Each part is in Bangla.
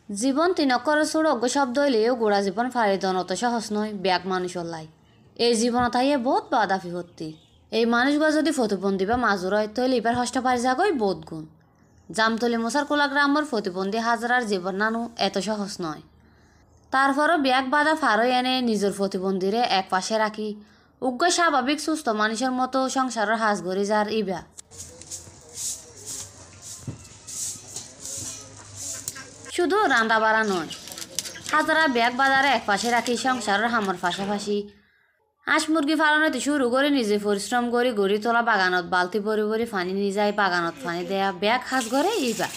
জীবন তিনকর ছোট অজ্ঞ শব্দ হইলেও গোড়া জীবন ফারিদন অত সহজ নয় ব্যাগ মানুষের লাই এই জীবনত আইয়ে বহুত বাধা বিপত্তি এই মানুষগুলো যদি প্রতিবন্ধী বা মাজুর হয় তাহলে এবার হষ্ট পারি যাগই বহুত গুণ জামতলি মোসার কোলা গ্রামের প্রতিবন্ধী হাজারার জীবন নানু এত সহজ নয় তারপরও ব্যাগ বাধা ফারই এনে নিজের প্রতিবন্ধীরে এক পাশে রাখি উগ্র স্বাভাবিক সুস্থ মানুষের মতো সংসারের হাঁস গড়ি যার ইবা শুধু রান্না বাড়া নয় হাজারা ব্যাগ বাজারে এক পাশে রাখি সংসারের হামর পাশাপাশি হাঁস মুরগি ফালানোতে শুরু করে নিজে পরিশ্রম করে গড়ি তোলা বাগানত বালতি ভরি ভরি পানি নিয়ে যায় বাগানত পানি দেয়া ব্যাগ হাঁস ঘরে ইবা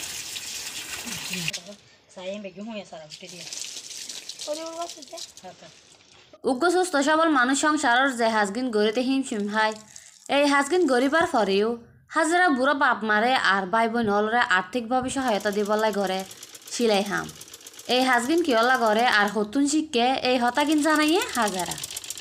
উগ্র সুস্থ সবল মানুষ সংসারের যে হাজগিন গড়িতে হিমশিম হায় এই হাজগিন গরিবার পরেও হাজারা বুড়ো বাপ মারে আর ভাই বোন হলরে আর্থিকভাবে সহায়তা দিবলাই ঘরে সিলাই হাম এই হাজগিন কিয়লা ঘরে আর হতুন শিখকে এই হতাগিন জানাইয়ে হাজারা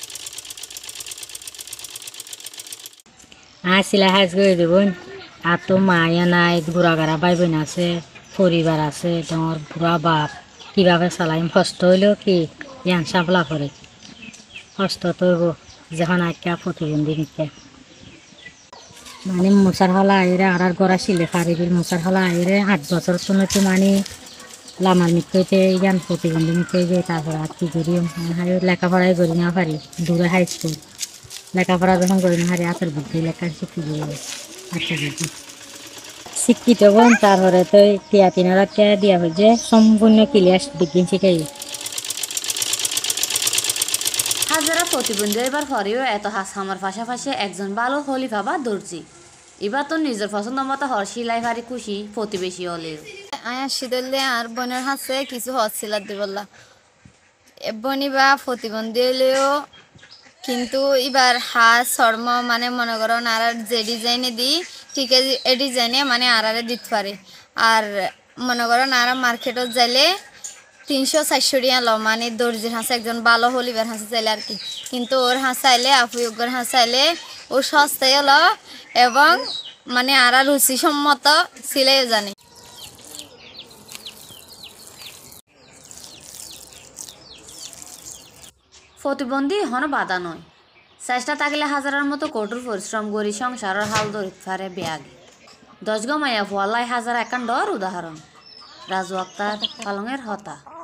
সিলাই হাজ করে দেবন আর তো মায়া নাই বুড়াগারা ভাই বোন আছে পরিবার আছে তোমার বুড়া বাপ কীভাবে চালাইম কষ্ট হইলেও কি ইয়ান সাফলা করে কষ্ট তো যখন আঁকা প্রতিবন্ধী নিতে মানে মশার হলা আইরে আর গড়া শিলে ফারিবিল মশার হলা আইরে 8 বছর শুনেছি মানে লামার মিটতে ইয়ান প্রতিবন্ধী মিটতে যে তারপর আর কি করি লেখাপড়াই করি না পারি দূরে হাই স্কুল লেখাপড়া যখন করি না হারি আতর বুদ্ধি লেখা শিখি বুদ্ধি শিক্ষিত বোন তারপরে তো টিয়া 3,000 টাকা দিয়া হয়েছে সম্পূর্ণ ক্লিয়ার বিজ্ঞান শিখাই হাজারা প্রতিবন্ধী এবার পরেও এত হাস আমার পাশাপাশি একজন ভালো হলিফা বা দর্জি এবার তো নিজের পছন্দ মতো হর সিলাই ভারি খুশি প্রতিবেশী হলেও আয়া শীতলে আর বোনের হাসে কিছু হচ্ছিল দিবল্লা বনি বা প্রতিবন্ধী হলেও কিন্তু এবার হাঁস শর্ম মানে মনে করেন আর যে ডিজাইনে দিই ঠিক আছে এই ডিজাইনে মানে আর দিতে পারে আর মনে করেন আর মার্কেটত যাইলে 300-400 টাকা লো মানে দর্জির হাঁস একজন ভালো হলিবার হাঁস চাইলে আর কি কিন্তু ওর হাঁস চাইলে আপুয়োগ্যর হাঁস চাইলে ও সস্তায় হলো এবং মানে আর রুচিসম্মত সিলাইও জানে প্রতিবন্ধী হন বাধা নয় চেষ্টা থাকলে হাজারের মতো কঠোর পরিশ্রম করি সংসারের হাল ধরিতে পারে ব্যাগ 10 গমাইয়া ফোয়ালাই হাজার একান ডর উদাহরণ রাজু আক্তার পালংয়ের হতা।